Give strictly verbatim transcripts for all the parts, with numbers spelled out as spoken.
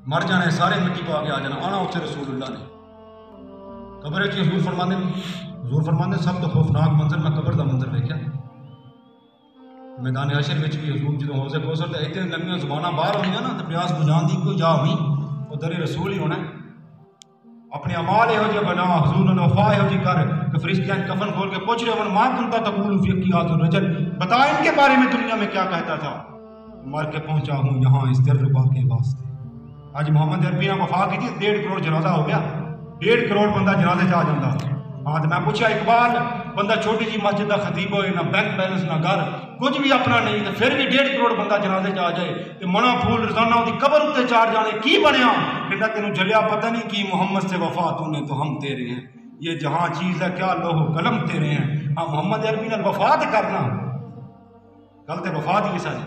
مر جانے سارے مٹی پا کے آ جانا آنا اتنے رسول اللہ نے قبر کی حضور فرمانے حضور فرمانے سب تو خوفناک منظر میں قبر دا منظر دیکھا میدان حشر میں بھی حضور جدوں حوض کوثر تے اتنے لمبیاں زباناں باہر ہوئی نا تو پیاس بجھان دی کوئی جا ہوئی وہ در رسول ہی ہونا ہے اپنے اعمال یہو جہے بنا حضور نے وفا یہو جی کر کہ فرشتے کفن کھول کے پوچھ رہے ہیں ماں کنتا تقول فی حقیات الرجل بتا ان کے بارے میں دنیا میں کیا کہتا تھا مر کے پہنچا ہوں یہاں اس دربا کے واسطے آج محمد عربی نے وفا کی تھی ڈیڑھ کروڑ جنازہ ہو گیا ڈیڑھ کروڑ بندہ جنازے سے آ جاتا ہاں تو میں پوچھا اقبال بندہ چھوٹی جی مسجد کا خطیب ہوئے نہ بینک بیلنس نہ گھر کچھ بھی اپنا نہیں تو پھر بھی ڈیڑھ کروڑ بندہ جنازے سے آ جائے تو منا پھول روزانہ وہ قبر اتنے چار جانے کی بنیا کہ تینوں جلیا پتہ نہیں کی محمد سے وفا تو نے تو ہم تیرے ہیں یہ جہاں چیز ہے کیا لوہ قلم تیرے ہیں ہاں محمد عربی نے وفات کرنا کل تے وفات ہی ساری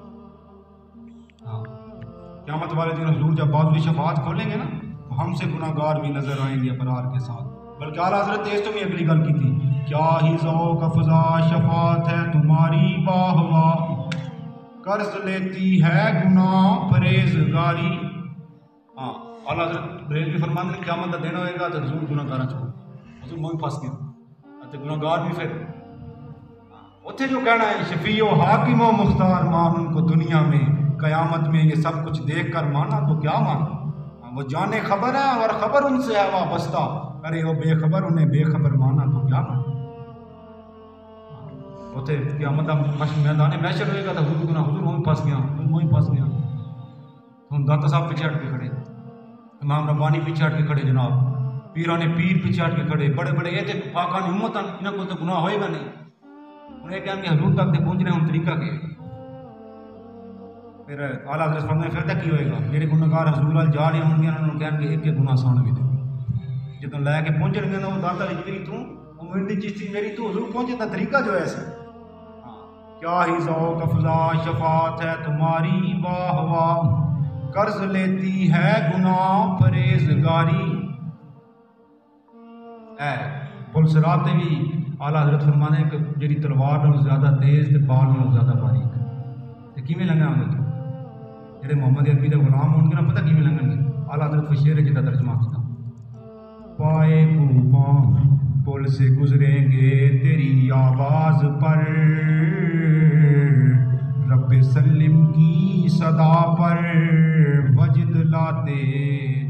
ہاں قیامت والے دن حضور جب بعض شفاعت کھولیں گے نا تو ہم سے گناہ گار بھی نظر آئیں گے ابرار کے ساتھ بلکہ اعلیٰ حضرت اس تو بھی اگلی گل کی تھی کیا ہی ذوق افزا شفاعت ہے تمہاری باہوا قرض لیتی ہے گناہ پرہیزگاری ہاں اعلیٰ حضرت بریلوی فرماتے ہیں قیامت کا دن ہوئے گا تو حضور گناہ گارا چھوڑ حضور میں پھنس گیا تو گناہ گار بھی پھر اتنے جو کہنا ہے شفیع و حاکم و مختار مان ان کو دنیا میں قیامت میں یہ سب کچھ دیکھ کر مانا تو کیا مانا وہ جانے خبر ہے اور خبر ان سے ہے وابستہ ارے وہ بے خبر انہیں بے خبر مانا تو کیا مانا اتنے قیامت میدان محشر ہوئے گا تو حضور گناہ حضور وہیں پھنس گیا وہیں پھنس گیا ہم داتا صاحب پیچھے ہٹ کے کھڑے امام ربانی پیچھے ہٹ کے کھڑے جناب پیرانے پیر پیچھے ہٹ کے کھڑے بڑے بڑے یہ پاکان امت انہیں کو تو گناہ ہوئے گا نہیں انہیں کہیں گے حضور تک پہنچ رہے ہیں طریقہ کے پھر اعلیٰ حضرت فرماتے ہیں پھر تک کی ہوئے گا جہے گناہگار حضور وال جا رہے ہوں گے انہوں نے کہیں گے ایک ایک گناہ سان بھی دے جدوں لے کے پہنچ گے نا وہ داتا علی میری تو امید چشتی میری تو حضور پہنچے کا طریقہ جو ہے ایسا کیا ہی ذوق افزا شفاعت ہے تمہاری واہ واہ قرض لیتی ہے گناہ پرہیزگاری اے پل صراط بھی اعلیٰ حضرت فرمانے ہیں کہ جیڑی تلوار نال زیادہ تیز تے بال نال زیادہ باریک تے کیویں لنگنا ہوندا تو جڑے محمد عربی دے غلام ہون گے نا پتہ کیویں لنگن گے اعلیٰ حضرت فشیر جدا ترجمہ کیتا پائے کوپاں پل سے گزریں گے تیری آواز پر رب سلم کی صدا پر وجد لاتے